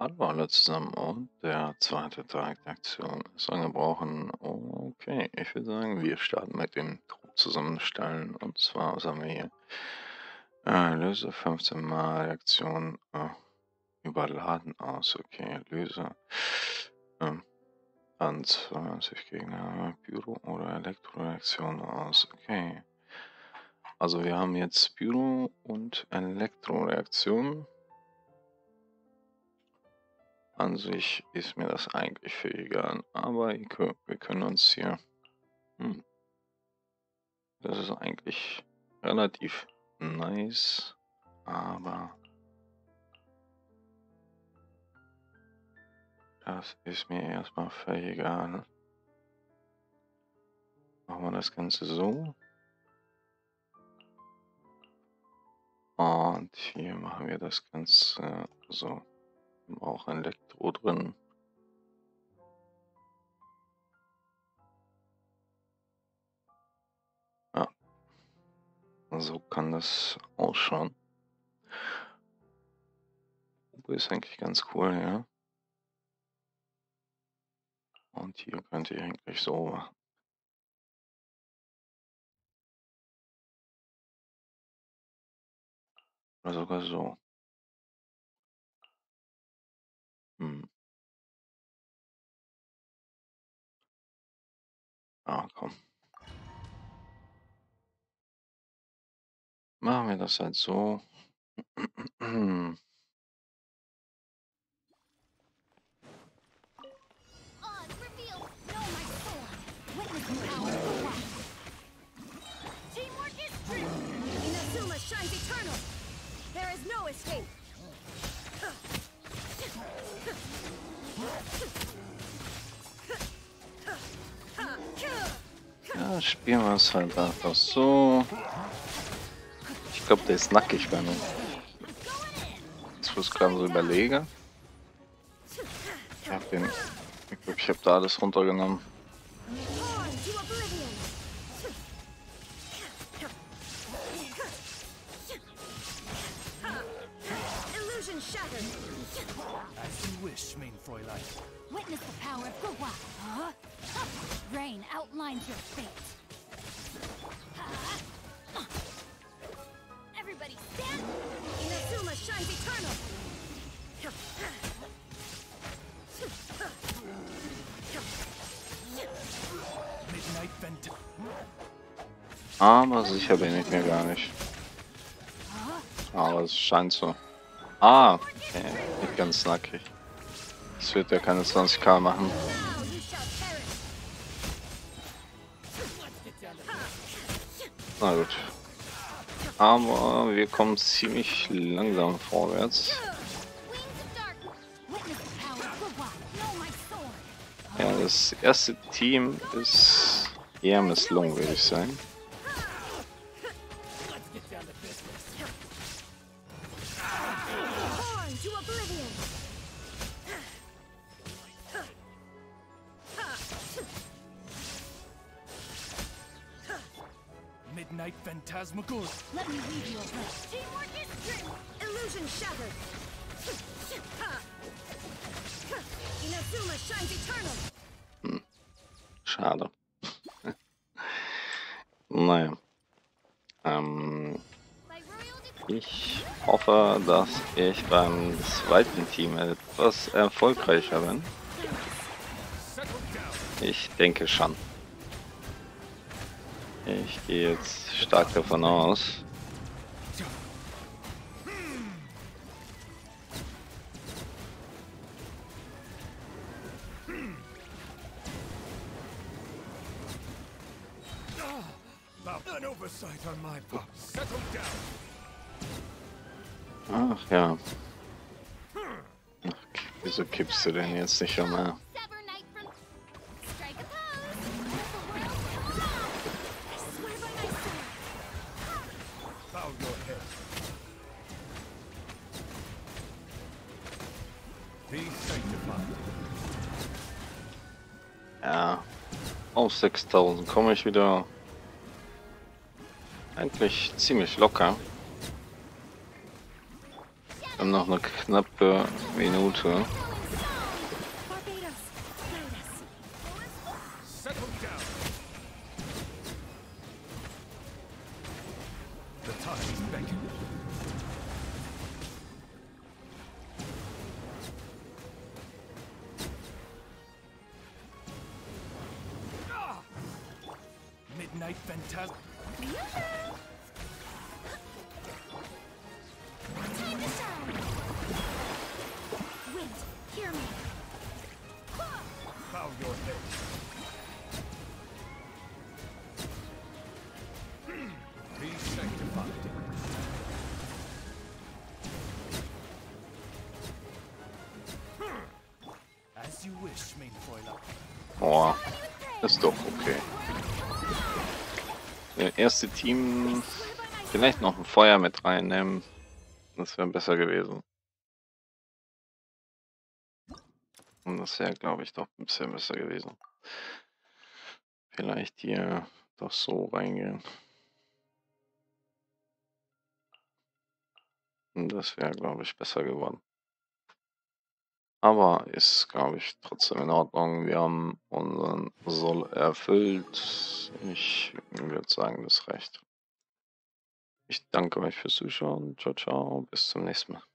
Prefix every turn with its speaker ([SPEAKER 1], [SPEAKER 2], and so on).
[SPEAKER 1] Hallo alle zusammen und der zweite Tag der Aktion ist angebrochen. Okay, ich würde sagen, wir starten mit dem Trupp zusammenstellen. Und zwar, was haben wir hier? Löse 15 Mal Aktion überladen aus. Okay, löse ähm, an 20 Gegner, Büro- oder Elektroreaktion aus. Okay, also wir haben jetzt Büro- und Elektroreaktion. An sich ist mir das eigentlich für egal, aber wir können uns hier. Hm, das ist eigentlich relativ nice, aber das ist mir erstmal völlig egal. Machen wir das Ganze so. Und hier machen wir das Ganze so. Wir haben auch ein Elektro drin. Ja, so kann das ausschauen. Ist eigentlich ganz cool, ja. Und hier könnt ihr eigentlich so machen. Oder sogar so. Hm. Ah, komm. Machen wir das halt so.
[SPEAKER 2] Odds revealed. Know my soul. Witness the power of the rock. Teamwork is strength. Inazuma shines eternal. There is no escape.
[SPEAKER 1] Ja, spielen wir es halt einfach so. Ich glaube, der ist nackig bei mir. Jetzt, wo ich gerade so überlege. Ich habe da alles runtergenommen.
[SPEAKER 2] Born to oblivion. Illusion shattered.
[SPEAKER 3] As you wish, mein Fräulein.
[SPEAKER 2] Witness the power of Gugwa. Huh? Rain outlines your fate. Everybody stand! Inazuma shines eternal!
[SPEAKER 3] Midnight Vent.
[SPEAKER 1] Aber sicher bin ich mir gar nicht. Aber es scheint so. Ah, okay. Nicht ganz nackig. Das wird ja keine 20k machen.
[SPEAKER 2] Now you shall perish!
[SPEAKER 1] Na gut. Aber wir kommen ziemlich langsam vorwärts.
[SPEAKER 2] Wings of darkness! Witness the power of Gugwa! Know my sword!
[SPEAKER 1] Ja, das erste Team ist eher misslungen, würde ich sagen.
[SPEAKER 2] Born to oblivion!
[SPEAKER 3] Midnight Phantasmagoria.
[SPEAKER 2] Let me read you a verse. Teamwork is strength! Illusion shattered! Inazuma shines eternal!
[SPEAKER 1] Schade. Naja.
[SPEAKER 2] By royal decree,
[SPEAKER 1] Ich hoffe, dass ich beim zweiten Team etwas erfolgreicher bin. Ich denke schon. Ich gehe jetzt stark davon aus.
[SPEAKER 3] An oversight on my part. Settle down.
[SPEAKER 1] Ach ja. Ach, wieso kippst du denn jetzt nicht schon mal?
[SPEAKER 2] sever night from strike a pose. Let the world come alive. I swear by my sword.
[SPEAKER 3] Bow your head. Be sanctified.
[SPEAKER 1] Ja. Auf 6000 komme ich wieder. Eigentlich ziemlich locker.
[SPEAKER 2] Shadow
[SPEAKER 1] Wir haben noch eine knappe Minute.
[SPEAKER 2] Barbados, guide us.
[SPEAKER 3] Settle down. The time is beckoning. Ah! Midnight Phantasm.
[SPEAKER 2] Time to shine. Wind, hear me.
[SPEAKER 3] Bow your head. Be sanctified. As you wish, mein Fräulein.
[SPEAKER 1] Oh, ist doch okay. Der erste Team vielleicht noch ein Feuer mit reinnehmen. Das wäre besser gewesen. Und das wäre, glaube ich, doch ein bisschen besser gewesen. Vielleicht hier doch so reingehen. Und das wäre, glaube ich, besser geworden. Aber ist, glaube ich, trotzdem in Ordnung. Wir haben unseren Soll erfüllt. Ich würde sagen, das reicht. Ich danke euch fürs Zuschauen. Ciao, ciao. Bis zum nächsten Mal.